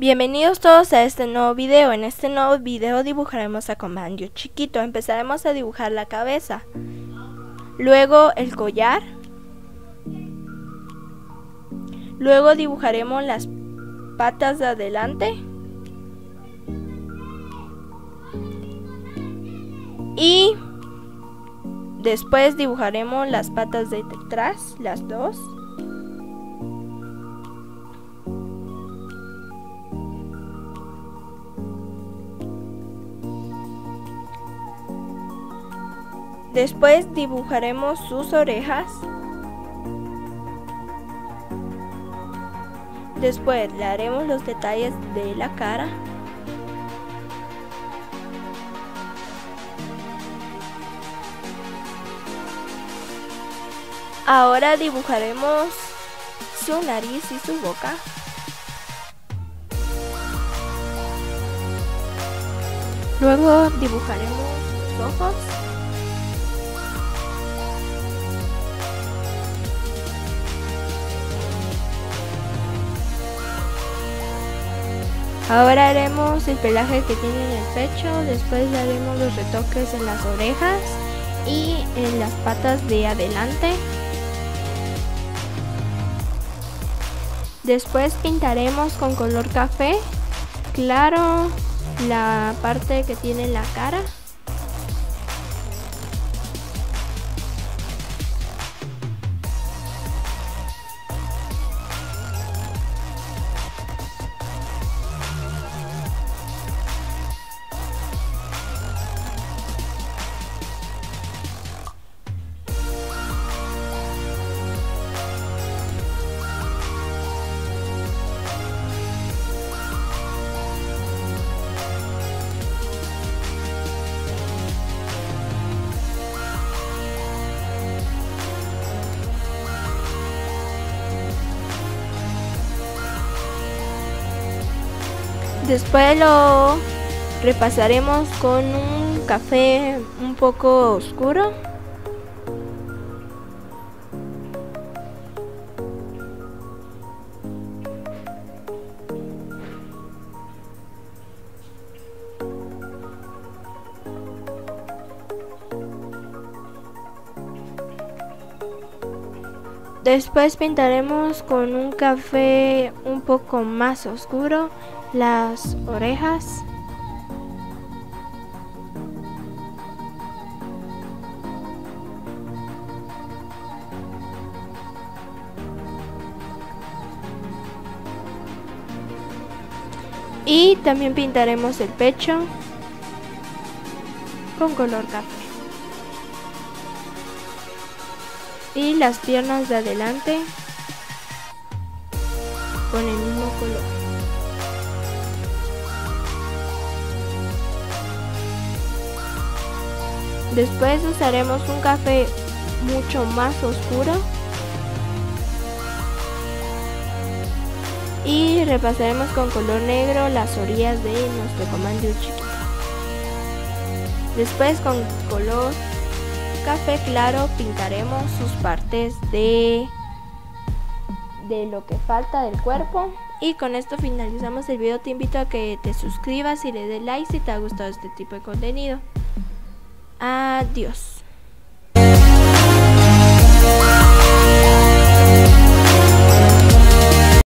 Bienvenidos todos a este nuevo video. En este nuevo video dibujaremos a Comandio chiquito. Empezaremos a dibujar la cabeza, luego el collar, luego dibujaremos las patas de adelante y después dibujaremos las patas de detrás, las dos. Después dibujaremos sus orejas. Después le haremos los detalles de la cara. Ahora dibujaremos su nariz y su boca. Luego dibujaremos sus ojos. Ahora haremos el pelaje que tiene en el pecho, después le haremos los retoques en las orejas y en las patas de adelante. Después pintaremos con color café claro la parte que tiene en la cara. Después lo repasaremos con un café un poco oscuro. Después pintaremos con un café un poco más oscuro las orejas. Y también pintaremos el pecho con color café. Y las piernas de adelante con el mismo color. Después usaremos un café mucho más oscuro y repasaremos con color negro las orillas de nuestro Comandio chiquito. Después con color café claro pintaremos sus partes de lo que falta del cuerpo. Y con esto finalizamos el video. Te invito a que te suscribas y le des like si te ha gustado este tipo de contenido. Adiós.